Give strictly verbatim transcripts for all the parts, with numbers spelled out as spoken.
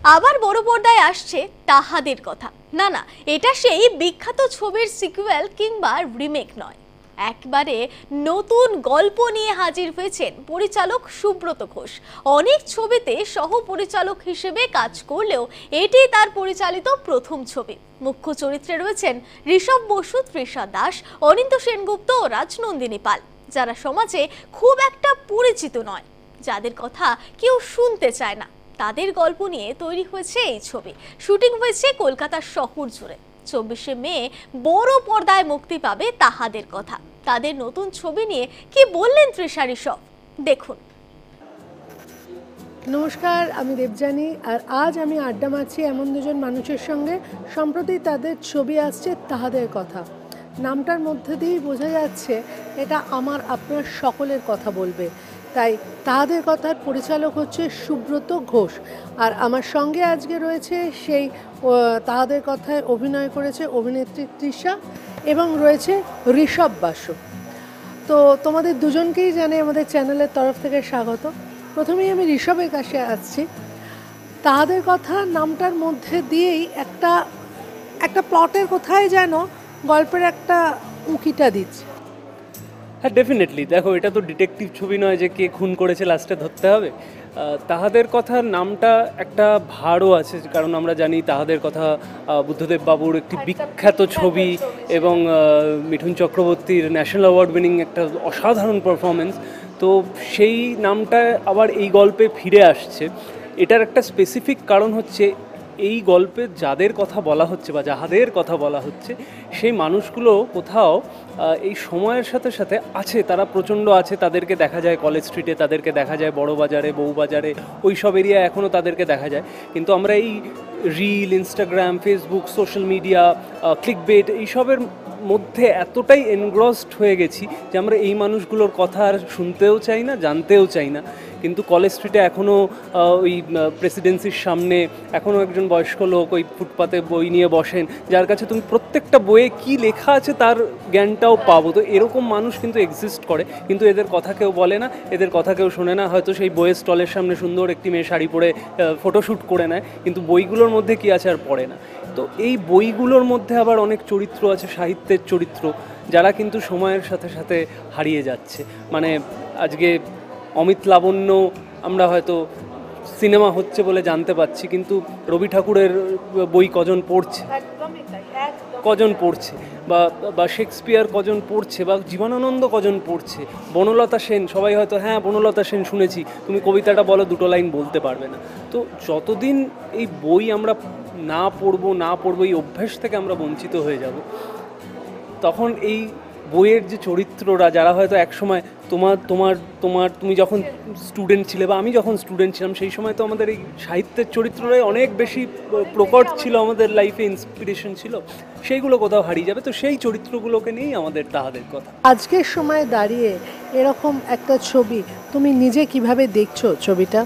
আবার বড় পর্দায় আসছে তাহাদের কথা। না না, এটা সেই বিখ্যাত ছবির সিকুয়েল কিংবা রিমেক নয়, একবারে নতুন গল্প নিয়ে হাজির হয়েছেন পরিচালক সুব্রত ঘোষ। অনেক ছবিতে সহ পরিচালক হিসেবে কাজ করলেও এটি তার পরিচালিত প্রথম ছবি। মুখ্য চরিত্রে রয়েছেন ঋষভ বসু, তৃষা দাস, অনিন্দ্য সেনগুপ্ত ও রাজনন্দিনী পাল, যারা সমাজে খুব একটা পরিচিত নয়, যাদের কথা কেউ শুনতে চায় না। তাদের গল্প নিয়ে তৈরি হয়েছে এই ছবি। শুটিং হয়েছে কলকাতার শহর জুড়ে। চব্বিশে মে বড় পর্দায় মুক্তি পাবে তাহাদের কথা। তাদের নতুন ছবি নিয়ে কি বললেন তৃষা, ঋষভ, দেখুন। নমস্কার, আমি দেবযানী, আর আজ আমি আড্ডা মারছি এমন দুজন মানুষের সঙ্গে। সম্প্রতি তাদের ছবি আসছে তাহাদের কথা। নামটার মধ্যে দিয়েই বোঝা যাচ্ছে এটা আমার আপনার সকলের কথা বলবে। তাই তাহাদের কথার পরিচালক হচ্ছে সুব্রত ঘোষ, আর আমার সঙ্গে আজকে রয়েছে সেই তাহাদের কথায় অভিনয় করেছে অভিনেত্রী তৃষা, এবং রয়েছে ঋষভ বসু। তো তোমাদের দুজনকেই জানাই আমাদের চ্যানেলের তরফ থেকে স্বাগত। প্রথমেই আমি ঋষভের কাছে আসছি। তাহাদের কথা নামটার মধ্যে দিয়েই একটা একটা প্লটের কোথায় যেন গল্পের একটা উঁকিটা দিচ্ছে। হ্যাঁ, ডেফিনেটলি। দেখো, এটা তো ডিটেকটিভ ছবি নয় যে কে খুন করেছে লাস্টে ধরতে হবে। তাহাদের কথা নামটা একটা ভাড়ও আছে, কারণ আমরা জানি তাহাদের কথা বুদ্ধদেব বাবুর একটি বিখ্যাত ছবি এবং মিঠুন চক্রবর্তীর ন্যাশনাল অ্যাওয়ার্ড উইনিং একটা অসাধারণ পারফরমেন্স। তো সেই নামটা আবার এই গল্পে ফিরে আসছে। এটার একটা স্পেসিফিক কারণ হচ্ছে এই গল্পে যাদের কথা বলা হচ্ছে বা যাহাদের কথা বলা হচ্ছে সেই মানুষগুলো কোথাও এই সময়ের সাথে সাথে আছে, তারা প্রচণ্ড আছে। তাদেরকে দেখা যায় কলেজ স্ট্রিটে, তাদেরকে দেখা যায় বড় বাজারে, বউবাজারে, ওই সব এরিয়া এখনও তাদেরকে দেখা যায়। কিন্তু আমরা এই reel, Instagram, Facebook, social media, clickbait, এইসবের মধ্যে এতটাই এনগ্রসড হয়ে গেছি যে আমরা এই মানুষগুলোর কথা আর শুনতেও চাই না, জানতেও চাই না। কিন্তু কলেজ স্ট্রিটে এখনও ওই প্রেসিডেন্সির সামনে এখনও একজন বয়স্ক লোক ওই ফুটপাতে বই নিয়ে বসেন, যার কাছে তুমি প্রত্যেকটা বইয়ে কী লেখা আছে তার জ্ঞানটাও পাবো। তো এরকম মানুষ কিন্তু এক্সিস্ট করে, কিন্তু এদের কথা কেউ বলে না, এদের কথা কেউ শোনে না। হয়তো সেই বইয়ের স্টলের সামনে সুন্দর একটি মেয়ে শাড়ি পরে ফটোশ্যুট করে নেয়, কিন্তু বইগুলোর মধ্যে কী আছে আর পড়ে না। তো এই বইগুলোর মধ্যে আবার অনেক চরিত্র আছে, সাহিত্যের চরিত্র, যারা কিন্তু সময়ের সাথে সাথে হারিয়ে যাচ্ছে। মানে আজকে অমিত লাবণ্য আমরা হয়তো সিনেমা হচ্ছে বলে জানতে পাচ্ছি, কিন্তু রবি ঠাকুরের বই কজন পড়ছে, কজন পড়ছে, বা বা শেক্সপিয়ার কজন পড়ছে, বা জীবনানন্দ কজন পড়ছে, বনলতা সেন, সবাই হয়তো হ্যাঁ বনলতা সেন শুনেছি, তুমি কবিতাটা বলো, দুটো লাইন বলতে পারবে না। তো যতদিন এই বই আমরা না পড়বো না পড়বো এই অভ্যেস থেকে আমরা বঞ্চিত হয়ে যাব, তখন এই বইয়ের যে চরিত্ররা, যারা হয়তো একসময় তোমার তোমার তোমার তুমি যখন স্টুডেন্ট ছিলে বা আমি যখন স্টুডেন্ট ছিলাম, সেই সময় তো আমাদের এই সাহিত্যের চরিত্ররাই অনেক বেশি প্রকট ছিল, আমাদের লাইফে ইন্সপিরেশন ছিল, সেইগুলো কোথাও হারিয়ে যাবে। তো সেই চরিত্রগুলোকে নিয়েই আমাদের তাহাদের কথা। আজকের সময় দাঁড়িয়ে এরকম একটা ছবি তুমি নিজে কিভাবে দেখছো? ছবিটা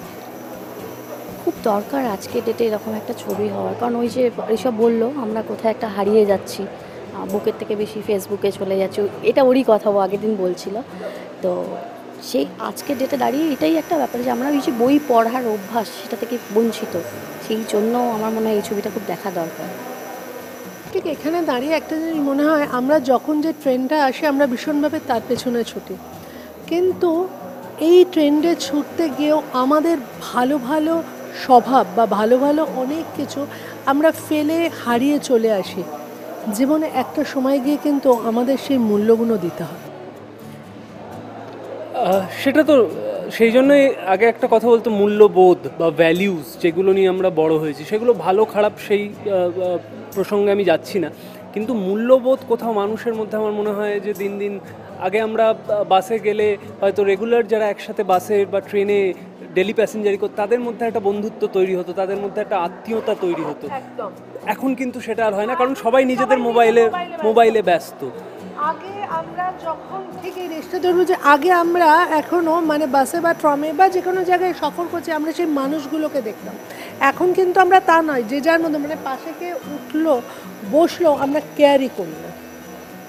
খুব দরকার আজকে ডেটে এরকম একটা ছবি হওয়ার, কারণ ওই যে ঋষভ বললো আমরা কোথায় একটা হারিয়ে যাচ্ছি, বুকের থেকে বেশি ফেসবুকে চলে যাচ্ছে, এটা ওরই কথা, ও আগের দিন বলছিল। তো সেই আজকের ডেটে দাঁড়িয়ে এটাই একটা ব্যাপার যে আমরা ওই যে বই পড়ার অভ্যাস, সেটা থেকে বঞ্চিত। সেই জন্য আমার মনে হয় এই ছবিটা খুব দেখা দরকার। ঠিক এখানে দাঁড়িয়ে একটা জিনিস মনে হয়, আমরা যখন যে ট্রেন্ডটা আসে আমরা ভীষণভাবে তার পেছনে ছুটি, কিন্তু এই ট্রেন্ডে ছুটতে গিয়েও আমাদের ভালো ভালো স্বভাব বা ভালো ভালো অনেক কিছু আমরা ফেলে হারিয়ে চলে আসি। জীবনে একটা সময় গিয়ে কিন্তু আমাদের সেই মূল্যগুলো দিতে হবে। সেটা তো সেই জন্যই আগে একটা কথা বলতো, মূল্যবোধ বা ভ্যালিউজ, যেগুলো নিয়ে আমরা বড় হয়েছি, সেগুলো ভালো খারাপ সেই প্রসঙ্গে আমি যাচ্ছি না, কিন্তু মূল্যবোধ কোথাও মানুষের মধ্যে আমার মনে হয় যে দিন দিন, আগে আমরা বাসে গেলে হয়তো রেগুলার যারা একসাথে বাসে বা ট্রেনে ডেলি প্যাসেঞ্জারি করতো, তাদের মধ্যে একটা বন্ধুত্ব তৈরি হতো, তাদের মধ্যে একটা আত্মীয়তা তৈরি হতো। এখন কিন্তু সেটা আর হয় না, কারণ সবাই নিজেদের মোবাইলে মোবাইলে ব্যস্ত। আগে আমরা যখন ঠিক এই রেস্টটা ধরবো যে আগে আমরা এখনও মানে বাসে বা ট্রামে বা যে কোনো জায়গায় সফর করছি, আমরা সেই মানুষগুলোকে দেখতাম। এখন কিন্তু আমরা তা নয়, যে যার মধ্যে মানে পাশে কে উঠলো বসলো আমরা কেয়ারই করি না।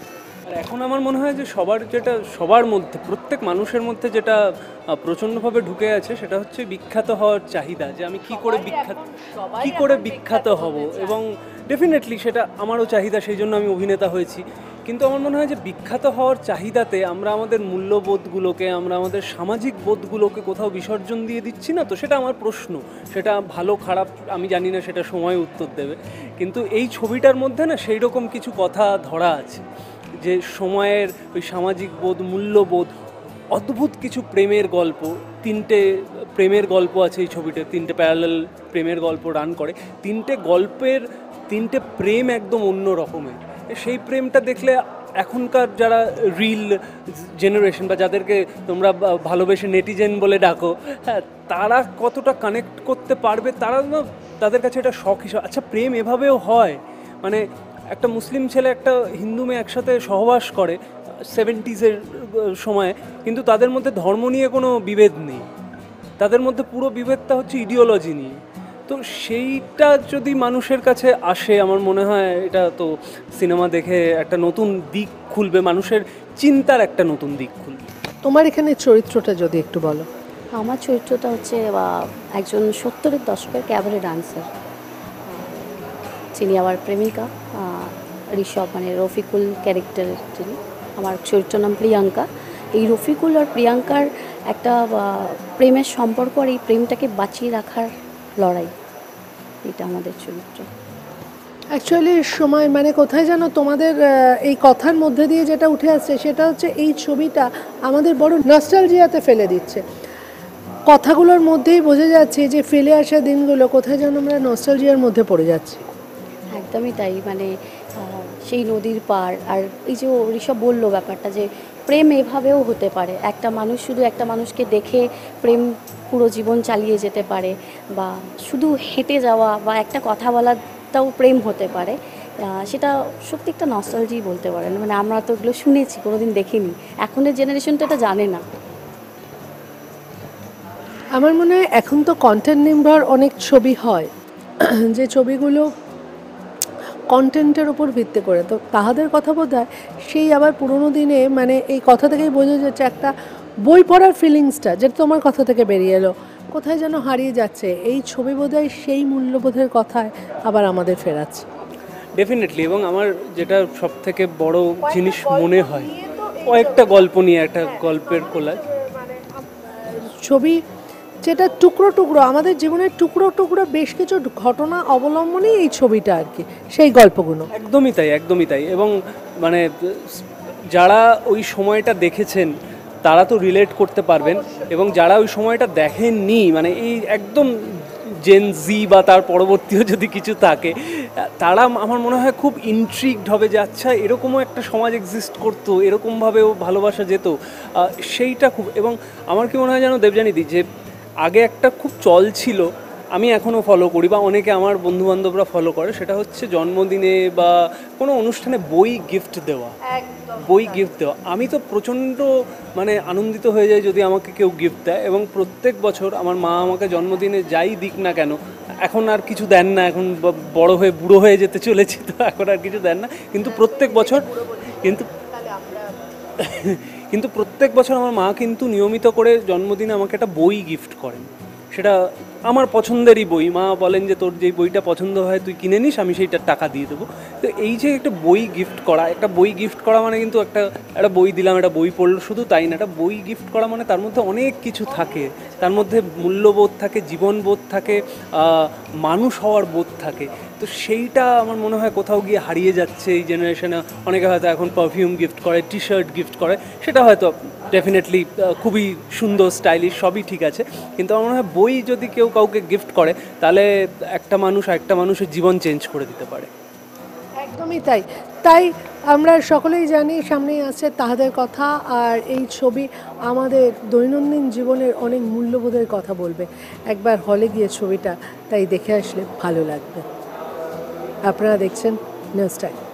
আর এখন আমার মনে হয় যে সবার যেটা সবার মধ্যে প্রত্যেক মানুষের মধ্যে যেটা আহ, প্রচণ্ডভাবে ঢুকে আছে সেটা হচ্ছে বিখ্যাত হওয়ার চাহিদা, যে আমি কি করে বিখ্যাত কি করে বিখ্যাত হব। এবং ডেফিনেটলি সেটা আমারও চাহিদা, সেই জন্য আমি অভিনেতা হয়েছি। কিন্তু আমার মনে হয় যে বিখ্যাত হওয়ার চাহিদাতে আমরা আমাদের মূল্যবোধগুলোকে, আমরা আমাদের সামাজিক বোধগুলোকে কোথাও বিসর্জন দিয়ে দিচ্ছি না। তো সেটা আমার প্রশ্ন, সেটা ভালো খারাপ আমি জানি না, সেটা সময় উত্তর দেবে। কিন্তু এই ছবিটার মধ্যে না সেই রকম কিছু কথা ধরা আছে, যে সময়ের ওই সামাজিক বোধ, মূল্যবোধ, অদ্ভুত কিছু প্রেমের গল্প। তিনটে প্রেমের গল্প আছে এই ছবিতে, তিনটে প্যারালাল প্রেমের গল্প রান করে। তিনটে গল্পের তিনটে প্রেম একদম অন্য রকমের। সেই প্রেমটা দেখলে এখনকার যারা রিল জেনারেশন বা যাদেরকে তোমরা ভালোবেসে নেটিজেন বলে ডাকো, হ্যাঁ, তারা কতটা কানেক্ট করতে পারবে, তারা না, তাদের কাছে এটা শখ হিসাবে, আচ্ছা প্রেম এভাবেও হয়। মানে একটা মুসলিম ছেলে একটা হিন্দু মেয়ে একসাথে সহবাস করে সেভেন্টিজের সময়, কিন্তু তাদের মধ্যে ধর্ম নিয়ে কোনো বিভেদ নেই, তাদের মধ্যে পুরো বিভেদটা হচ্ছে ইডিওলজি নিয়ে। তো সেইটা যদি মানুষের কাছে আসে, আমার মনে হয় এটা তো সিনেমা দেখে একটা নতুন দিক খুলবে, মানুষের চিন্তার একটা নতুন দিক খুলবে। তোমার এখানে চরিত্রটা যদি একটু বলো। আমার চরিত্রটা হচ্ছে আহ, একজন সত্তরের দশকের ক্যাবারে ডান্সার, যিনি আমার প্রেমিকা আহ, ঋষভ, মানে রফিকুল ক্যারেক্টারের যিনি। আমার চরিত্র নাম প্রিয়াঙ্কা। এই রফিকুল আর প্রিয়াঙ্কার একটা আহ, প্রেমের সম্পর্ক, আর এই প্রেমটাকে বাঁচিয়ে রাখার লড়াই, এটা আমাদের চরিত্র। অ্যাকচুয়ালি সময় মানে কোথায় যেন তোমাদের আহ, এই কথার মধ্যে দিয়ে যেটা উঠে আসছে সেটা হচ্ছে এই ছবিটা আমাদের বড় নস্টালজিয়াতে ফেলে দিচ্ছে। কথাগুলোর মধ্যেই বোঝা যাচ্ছে যে ফেলে আসা দিনগুলো কোথায় যেন আমরা নস্টালজিয়ার মধ্যে পড়ে যাচ্ছি। একদমই তাই, মানে আহ, সেই নদীর পার, আর এই যে ঋষভ বললো ব্যাপারটা, যে প্রেম এভাবেও হতে পারে। একটা মানুষ শুধু একটা মানুষকে দেখে প্রেম পুরো জীবন চালিয়ে যেতে পারে, বা শুধু হেঁটে যাওয়া বা একটা কথা বলাটাও প্রেম হতে পারে। আহ, সেটা সত্যি একটা নস্টালজি বলতে পারেন। মানে আমরা তো এগুলো শুনেছি, কোনোদিন দেখিনি, এখনের জেনারেশনটা এটা জানে না। আমার মনে হয় এখন তো কন্টেন্ট নির্ভর অনেক ছবি হয়, যে ছবিগুলো কন্টেন্টের উপর ভিত্তি করে। তো তাহাদের কথা বোধ হয় সেই আবার পুরোনো দিনে, মানে এই কথা থেকেই বোঝা যাচ্ছে একটা বই পড়ার ফিলিংসটা যেটা তোমার কথা থেকে বেরিয়ে এলো, কোথায় যেন হারিয়ে যাচ্ছে। এই ছবি বোধহয় সেই মূল্যবোধের কথায় আবার আমাদের ফেরাচ্ছে। ডেফিনেটলি। এবং আমার যেটা সব থেকে বড় জিনিস মনে হয়, কয়েকটা গল্প নিয়ে একটা গল্পের কোলাজ, ছবি যেটা টুকরো টুকরো আমাদের জীবনের টুকরো টুকরো বেশ কিছু ঘটনা অবলম্বনেই এই ছবিটা আর কি, সেই গল্পগুলো। একদমই তাই, একদমই তাই। এবং মানে যারা ওই সময়টা দেখেছেন তারা তো রিলেট করতে পারবেন, এবং যারা ওই সময়টা দেখেননি, মানে এই একদম জেন জি বা তার পরবর্তীও যদি কিছু থাকে, তারা আমার মনে হয় খুব ইন্ট্রিগড হবে যে আচ্ছা এরকমও একটা সমাজ এক্সিস্ট করতো, এরকমভাবেও ভালোবাসা যেত, সেইটা খুব। এবং আমার কি মনে হয় জানো দেবযানীদি, যে আগে একটা খুব চল ছিল, আমি এখনও ফলো করি বা অনেকে আমার বন্ধুবান্ধবরা ফলো করে, সেটা হচ্ছে জন্মদিনে বা কোনো অনুষ্ঠানে বই গিফট দেওয়া। বই গিফট দেওয়া আমি তো প্রচণ্ড মানে আনন্দিত হয়ে যাই যদি আমাকে কেউ গিফট দেয়। এবং প্রত্যেক বছর আমার মা আমাকে জন্মদিনে যাই দিক না কেন, এখন আর কিছু দেন না, এখন বড় হয়ে বুড়ো হয়ে যেতে চলেছি, তো এখন আর কিছু দেন না, কিন্তু প্রত্যেক বছর কিন্তু কিন্তু প্রত্যেক বছর আমার মা কিন্তু নিয়মিত করে জন্মদিনে আমাকে একটা বই গিফট করেন। সেটা আমার পছন্দেরই বই। মা বলেন যে তোর যেই বইটা পছন্দ হয় তুই কিনে নিস, আমি সেইটার টাকা দিয়ে দেবো। তো এই যে একটা বই গিফট করা, একটা বই গিফট করা মানে কিন্তু একটা একটা বই দিলাম, একটা বই পড়লো, শুধু তাই না, একটা বই গিফট করা মানে তার মধ্যে অনেক কিছু থাকে, তার মধ্যে মূল্যবোধ থাকে, জীবনবোধ থাকে, মানুষ হওয়ার বোধ থাকে। তো সেইটা আমার মনে হয় কোথাও গিয়ে হারিয়ে যাচ্ছে এই জেনারেশনে। অনেকে হয়তো এখন পারফিউম গিফট করে, টি শার্ট গিফট করে, সেটা হয়তো ডেফিনেটলি খুবই সুন্দর, স্টাইলিশ, সবই ঠিক আছে, কিন্তু আমার মনে হয় বই যদি কেউ কাউকে গিফট করে তাহলে একটা মানুষ একটা মানুষের জীবন চেঞ্জ করে দিতে পারে। একদমই তাই। তাই আমরা সকলেই জানি সামনেই আছে তাহাদের কথা, আর এই ছবি আমাদের দৈনন্দিন জীবনের অনেক মূল্যবোধের কথা বলবে। একবার হলে গিয়ে ছবিটা তাই দেখে আসলে ভালো লাগবে। আপনারা দেখছেন নিউজ টাইম।